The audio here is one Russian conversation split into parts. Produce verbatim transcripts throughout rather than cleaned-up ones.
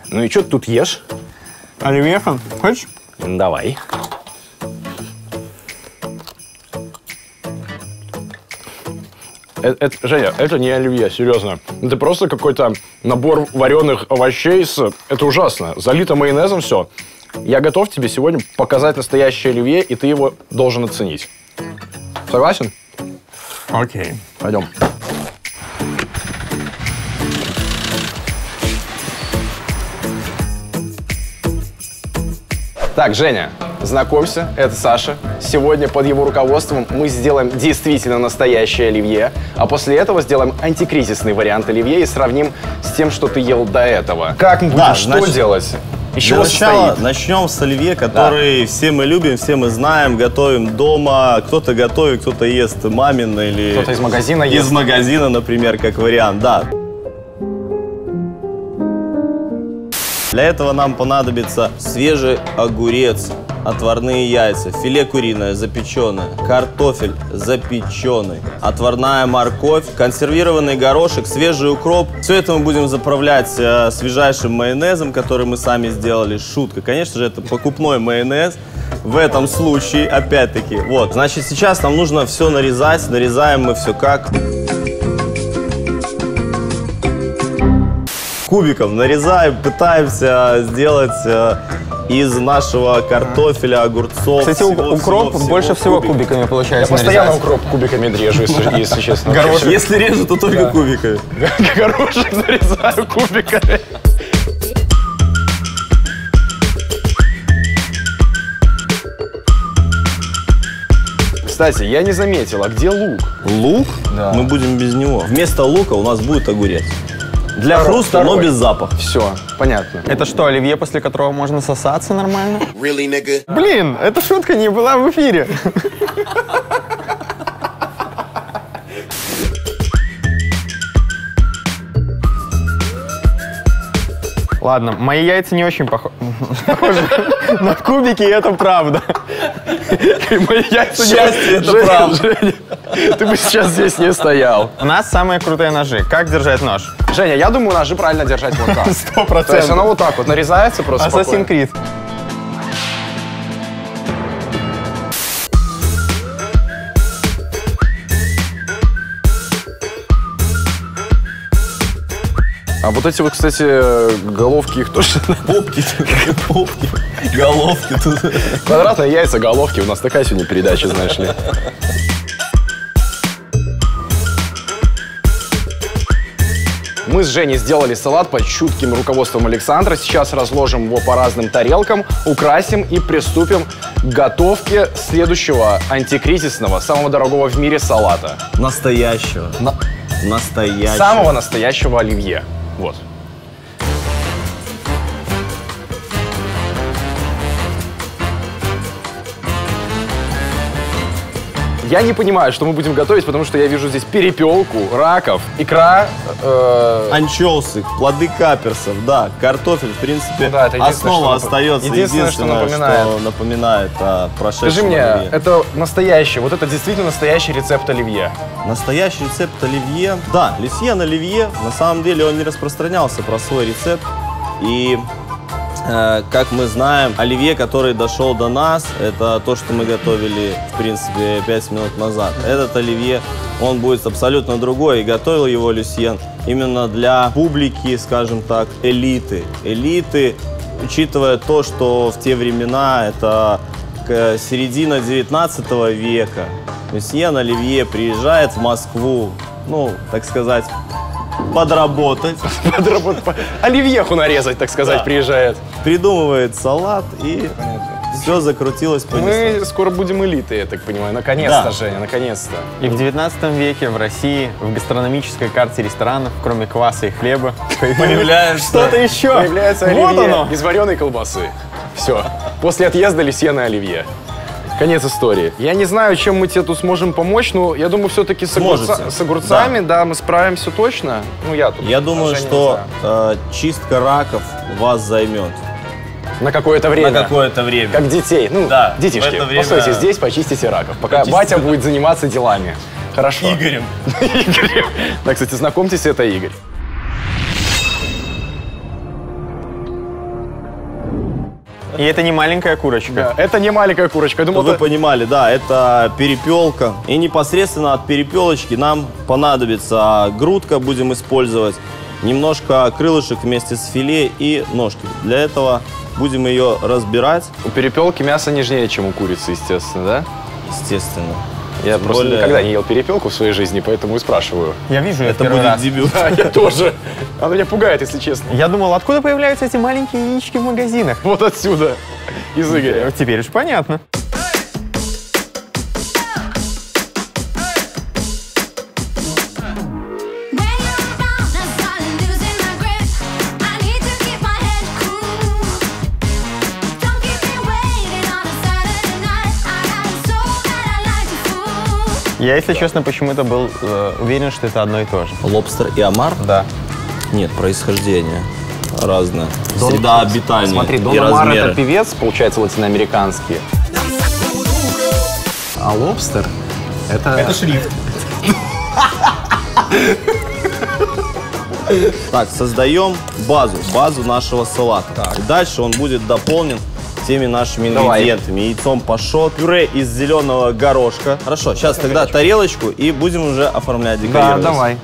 Ну и что ты тут ешь? Оливье, хочешь? Давай. Это, это, Женя, это не оливье, серьезно. Это просто какой-то набор вареных овощей с... Это ужасно. Залито майонезом все. Я готов тебе сегодня показать настоящее оливье, и ты его должен оценить. Согласен? Окей. Пойдем. Так, Женя, знакомься, это Саша. Сегодня под его руководством мы сделаем действительно настоящее оливье, а после этого сделаем антикризисный вариант оливье и сравним с тем, что ты ел до этого. Как мы будем, да, что значит, делать? Из чего состоит? Начнем с оливье, который, да, все мы любим, все мы знаем, готовим дома. Кто-то готовит, кто-то ест мамин или... Кто-то из магазина ест. Из магазина, например, как вариант, да. Для этого нам понадобится свежий огурец, отварные яйца, филе куриное запеченное, картофель запеченный, отварная морковь, консервированный горошек, свежий укроп. Все это мы будем заправлять э, свежайшим майонезом, который мы сами сделали. Шутка, конечно же, это покупной майонез. В этом случае, опять-таки, вот. Значит, сейчас нам нужно все нарезать. Нарезаем мы все как... Кубиком нарезаем, пытаемся сделать э, из нашего картофеля, огурцов. Кстати, всего, укроп всего, больше всего, всего кубиками получается. Я постоянно нарезать. Укроп кубиками режу, если, если честно. Горошек. Если режу, то только да. кубиками. Горошек нарезаю кубиками. Кстати, я не заметил, а где лук? Лук? Да. Мы будем без него. Вместо лука у нас будет огурец. Для второй, хруста, второй. Но без запаха. Все, понятно. Это что, оливье, после которого можно сосаться нормально? Really, nigga? Блин, эта шутка не была в эфире. Ладно, мои яйца не очень похожи на кубики, и это правда. Мои яйца Счастье, это правда. Ты бы сейчас здесь не стоял. У нас самые крутые ножи. Как держать нож? Женя, я думаю, ножи правильно держать вот так. Сто процентов. То есть оно вот так вот нарезается просто спокойно. Assassin's Creed. А вот эти вот, кстати, головки, их тоже... Попки, попки, головки. Квадратные яйца, головки. У нас такая сегодня передача, знаешь ли. Мы с Женей сделали салат под чутким руководством Александра. Сейчас разложим его по разным тарелкам, украсим и приступим к готовке следующего антикризисного, самого дорогого в мире салата. Настоящего. На... Настоящего. Самого настоящего оливье. Вот. Я не понимаю, что мы будем готовить, потому что я вижу здесь перепелку, раков, икра, э... анчоусы, плоды каперсов, да, картофель, в принципе, ну, да, основа остается. Единственное, единственное, что напоминает, что напоминает о прошедшем. Скажи мне, оливье. Это настоящий, вот это действительно настоящий рецепт оливье? Настоящий рецепт оливье? Да, Люсьен Оливье, на самом деле он не распространялся про свой рецепт. И... Как мы знаем, оливье, который дошел до нас, это то, что мы готовили, в принципе, пять минут назад. Этот оливье, он будет абсолютно другой, и готовил его Люсьен именно для публики, скажем так, элиты. Элиты, учитывая то, что в те времена, это середина девятнадцатого века, Люсьен Оливье приезжает в Москву, ну, так сказать, подработать. Подработать. Оливьеху нарезать, так сказать, да. Приезжает. Придумывает салат, и все закрутилось по Мы скоро будем элитой, я так понимаю. Наконец-то, да. Женя, наконец-то. И в девятнадцатом веке в России в гастрономической карте ресторанов, кроме кваса и хлеба, появляется что-то еще. Появляется оливье из вареной колбасы. Все. После отъезда Люсьена Оливье. Конец истории. Я не знаю, чем мы тебе тут сможем помочь, но я думаю, все-таки с, огурца, с огурцами, да. да, мы справимся точно. Ну, я тут. Я думаю, что э, чистка раков вас займет. На какое-то время. На какое-то время. Как детей. Ну, да, детишки, время... постойте здесь, почистите раков, пока почистите батя будет заниматься делами. Хорошо. Игорем. Игорем. Да, кстати, знакомьтесь, это Игорь. И это не маленькая курочка. Да, это не маленькая курочка. Я думал, Чтобы вы это... понимали, да, это перепелка. И непосредственно от перепелочки нам понадобится грудка, будем использовать, немножко крылышек вместе с филе и ножки. Для этого будем ее разбирать. У перепелки мясо нежнее, чем у курицы, естественно, да? Естественно. Я Тем просто более- никогда не ел перепелку в своей жизни, поэтому и спрашиваю. Я вижу Это первый будет раз. дебют. Да, я тоже. Она меня пугает, если честно. Я думал, откуда появляются эти маленькие яички в магазинах? Вот отсюда, из Игоря. Теперь уж понятно. Я, если честно, почему-то был э, уверен, что это одно и то же. Лобстер и омар? Да. Нет, происхождение разное. Среда обитания Смотри, и Дон Омар размеры. это певец, получается, латиноамериканский. А лобстер это... Это шрифт. Так, создаем базу, базу нашего салата. И дальше он будет дополнен теми нашими Давай. ингредиентами. Яйцом пашот, пюре из зеленого горошка. Хорошо, сейчас тогда тарелочку и будем уже оформлять, Да, декорировать. давай.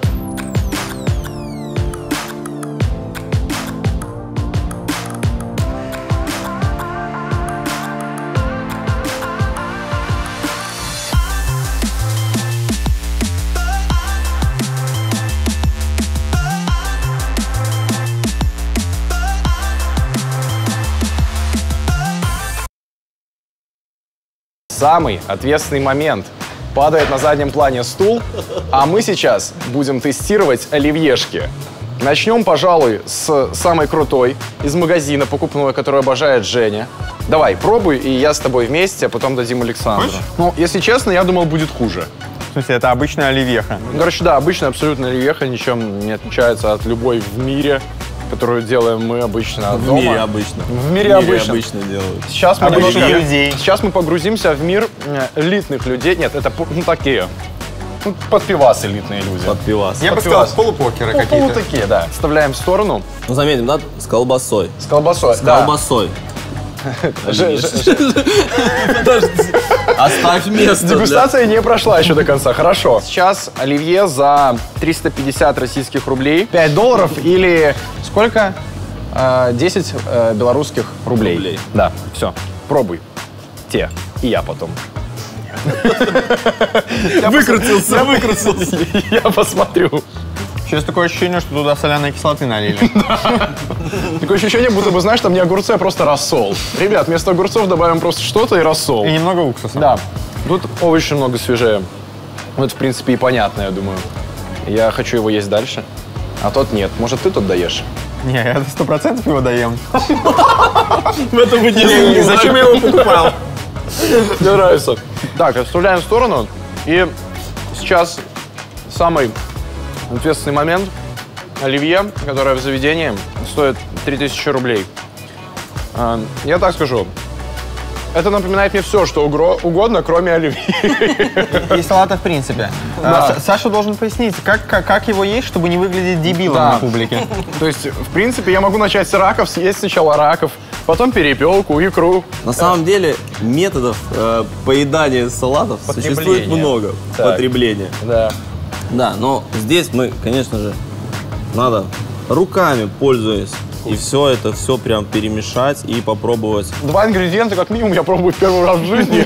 Самый ответственный момент. Падает на заднем плане стул, а мы сейчас будем тестировать оливьешки. Начнем, пожалуй, с самой крутой из магазина покупного, которую обожает Женя. Давай, пробуй, и я с тобой вместе, а потом дадим Александру. Ну, если честно, я думал, будет хуже. В смысле, это обычная оливьеха. Ну, короче, да, обычная абсолютно оливьеха ничем не отличается от любой в мире, которую делаем мы обычно В дома. мире обычно. В мире обычно. обычно делают. Сейчас мы, Обычных немножко- людей. сейчас мы погрузимся в мир э, элитных людей. Нет, это пу- ну, такие, ну, подпивас элитные люди. Под пивас. Я бы Подпивас. сказал, полупокеры Ну, какие-то. полу такие, да. Вставляем в сторону. Ну, заметим, да, с колбасой. С колбасой. С да. колбасой. Ж- ж- ж- Оставь место. для- Дегустация не прошла еще до конца. Хорошо. Сейчас оливье за триста пятьдесят российских рублей. пять долларов или сколько? Э, десять э, белорусских рублей. Рублей. Да, все. Пробуй. Те. И я потом. Выкрутился, выкрутился. Я посмотрю. Сейчас такое ощущение, что туда соляной кислоты налили. Такое ощущение, будто бы, знаешь, там не огурцы, а просто рассол. Ребят, вместо огурцов добавим просто что-то и рассол. И немного уксуса. Да, тут овощи много свежее. Ну, это, в принципе, и понятно, я думаю. Я хочу его есть дальше, а тот нет. Может, ты тут даешь? Не, я сто процентов его доем. В этом вы не Зачем я его покупал? Мне нравится. Так, отставляем в сторону. И сейчас самый ответственный момент. Оливье, которое в заведении, стоит три тысячи рублей. А, Я так скажу. Это напоминает мне все, что угро- угодно, кроме оливье. И салата в принципе. Да. А, С- Саша должен пояснить, как, как, как его есть, чтобы не выглядеть дебилом Да. на публике. То есть, в принципе, я могу начать с раков, съесть сначала раков, потом перепелку, икру. На самом деле методов э, поедания салатов существует Потребления. много. Так. Потребления. Да. Да, но здесь мы, конечно же, надо руками пользуясь. И все это, все прям перемешать и попробовать. Два ингредиента, как минимум, я пробую в первый раз в жизни.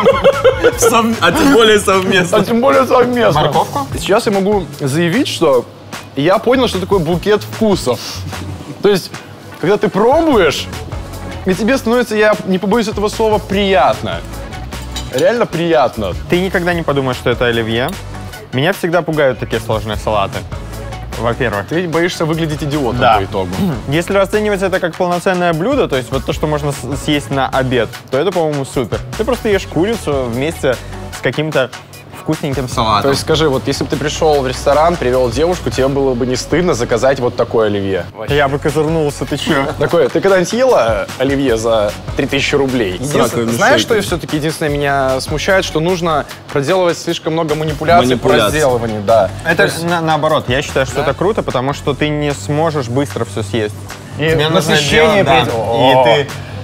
А тем более совместно. А тем более совместно. Морковку? Сейчас я могу заявить, что я понял, что такое букет вкусов. То есть, когда ты пробуешь, и тебе становится, я не побоюсь этого слова, приятно. Реально приятно. Ты никогда не подумаешь, что это оливье. Меня всегда пугают такие сложные салаты. Во-первых. Ты боишься выглядеть идиотом Да. по итогу. Если расценивать это как полноценное блюдо, то есть вот то, что можно с- съесть на обед, то это, по-моему, супер. Ты просто ешь курицу вместе с каким-то вкусненьким салатом. То есть скажи, вот если бы ты пришел в ресторан, привел девушку, тебе было бы не стыдно заказать вот такое оливье? Я бы козырнулся, ты чё? Такое, ты когда-нибудь ела оливье за три тысячи рублей? Единственное- раковыми знаешь, что шейками. все-таки единственное меня смущает, что нужно проделывать слишком много манипуляций, Манипуляций. по разделыванию, да. Это на- наоборот, я считаю, что это круто, потому что ты не сможешь быстро все съесть. И Тебе нужно насыщение делать, да. при- О. И ты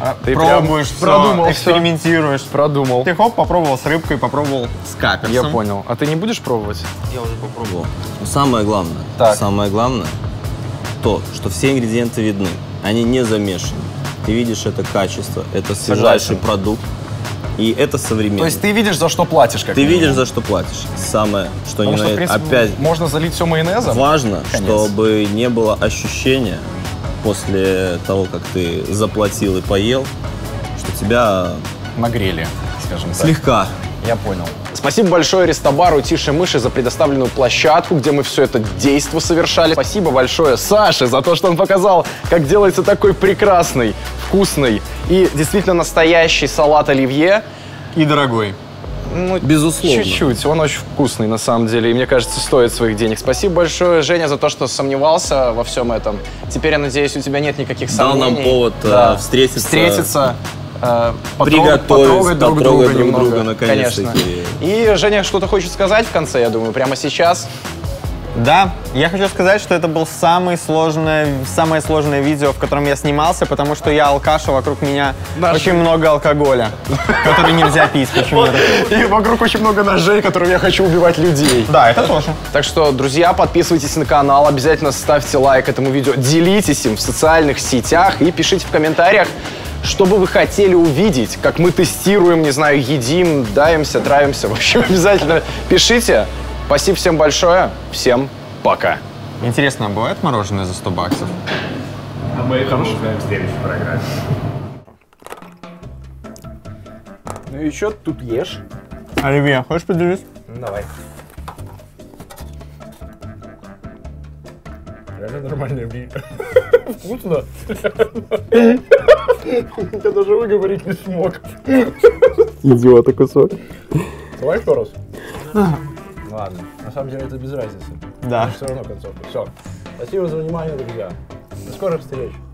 Ты Пробуешь, прям всё, продумал всё. экспериментируешь. Продумал. Ты хоп, попробовал с рыбкой, попробовал с каперсом. Я понял. А ты не будешь пробовать? Я уже попробовал. Но самое главное, Так. самое главное, то, что все ингредиенты видны, они не замешаны. Ты видишь это качество, это свежайший продукт, и это современно. То есть ты видишь, за что платишь, как Ты минимум. видишь, за что платишь. Самое, что Потому не что, в принципе, опять можно залить все майонезом. важно, Конец. чтобы не было ощущения после того, как ты заплатил и поел, что тебя Нагрели, скажем так. слегка. Я понял. Спасибо большое Рестобару «Тише мыши» за предоставленную площадку, где мы все это действо совершали. Спасибо большое Саше за то, что он показал, как делается такой прекрасный, вкусный и действительно настоящий салат оливье. И дорогой. Ну, Безусловно. Чуть-чуть. Он очень вкусный, на самом деле. И мне кажется, стоит своих денег. Спасибо большое, Женя, за то, что сомневался во всем этом. Теперь, я надеюсь, у тебя нет никаких Дал сомнений. нам повод Да. э, встретиться. Встретиться. э, потрогать- Приготовить, потрогать друг потрогать друга друг немного, друга, наконец-таки. конечно. И Женя что-то хочет сказать в конце, я думаю, прямо сейчас. Да, я хочу сказать, что это был самый сложное, самое сложное видео, в котором я снимался, потому что я алкаш, а вокруг меня Наш- очень много алкоголя, который нельзя пить почему-то. И вокруг очень много ножей, которыми я хочу убивать людей. Да, это тоже. Так что, друзья, подписывайтесь на канал, обязательно ставьте лайк этому видео, делитесь им в социальных сетях и пишите в комментариях, что бы вы хотели увидеть, как мы тестируем, не знаю, едим, даемся, травимся. В общем, обязательно пишите. Спасибо всем большое. Всем пока. Интересно, а бывает мороженое за сто баксов? А мы это узнаем в следующей программе. Ну и что ты тут ешь? Оливье, хочешь поделись? Давай. Реально нормальное блюдо. Вкусно. Я даже выговорить не смог. Идиота кусок. Давай еще раз. Ладно, на самом деле это без разницы. Да. Все равно концовка. Все. Спасибо за внимание, друзья. До скорых встреч.